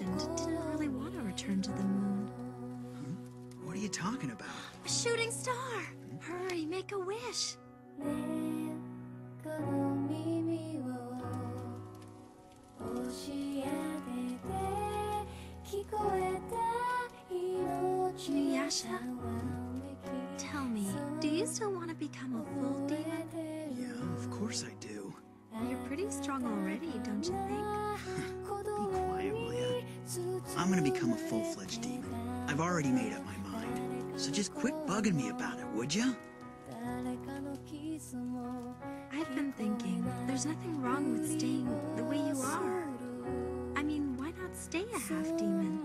mentioned, didn't really want to return to the moon. What are you talking about? A shooting star! Hurry, make a wish. InuYasha, tell me, do you still want to become a full demon? Yeah, of course I do. You're pretty strong already, don't you think? Be quiet, will ya? I'm gonna become a full-fledged demon. I've already made up my mind. So just quit bugging me about it, would ya? I've been thinking, there's nothing wrong with staying the way you are. I mean, why not stay a half-demon?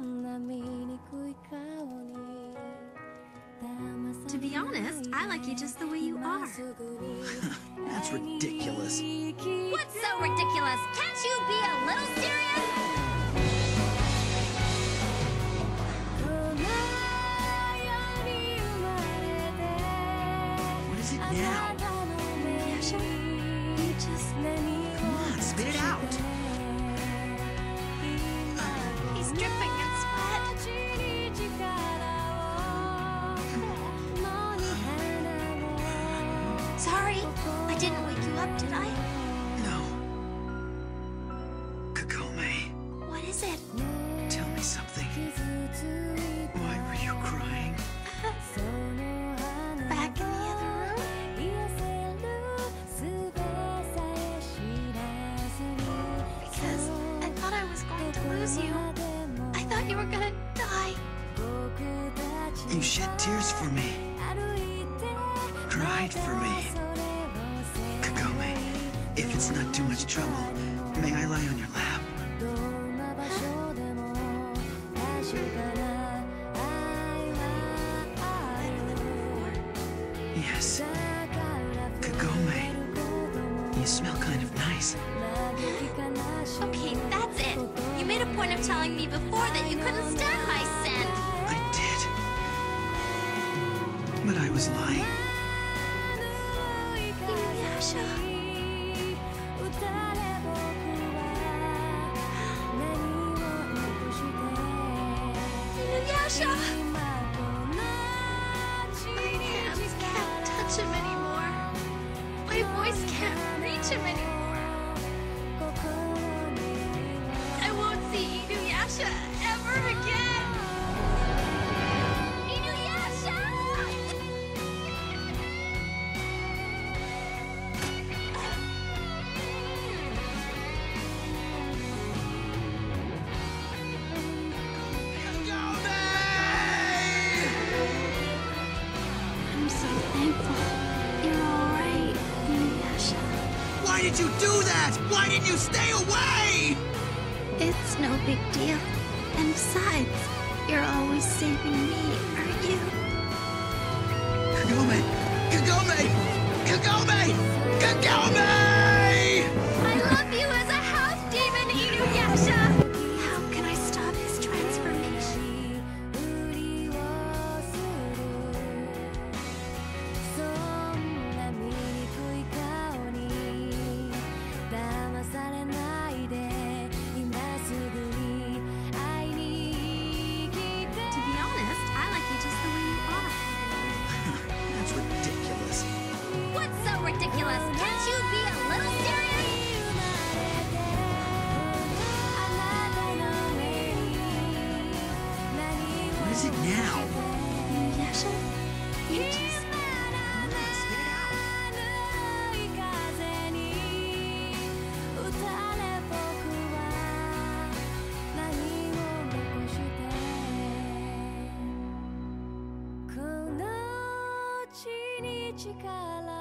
To be honest, I like you just the way you are. That's ridiculous. What's so ridiculous? Can't you be a little serious? What is it now? InuYasha, you just... Come on, spit it out. He's dripping in sweat. Sorry, I didn't wake you up, did I? No. Kagome, What is it? tell me something. Why were you crying? Back in the other room? Because I thought I was going to lose you. I thought you were gonna die. You shed tears for me. Cried for me. Kagome, if it's not too much trouble, may I lie on your lap? Better than before. Yes. Kagome, you smell kind of nice. Okay, that's it. You made a point of telling me before that you couldn't stand my scent. I did. But I was lying. InuYasha. InuYasha! My hands can't touch him anymore. My voice can't reach him anymore. I won't see InuYasha ever again! InuYasha! I'm so thankful. You're alright, InuYasha. Why did you do that? Why didn't you stay away? It's no big deal. And besides, you're always saving me, aren't you? Kagome! Kagome! Kagome! Kagome! I love you as a half-demon, InuYasha! How can I stop his transformation? To be honest, I like you just the way you are. That's ridiculous. What's so ridiculous? Can't you be a little serious? What is it now? InuYasha, you just... Come on, spit it out. "この地に力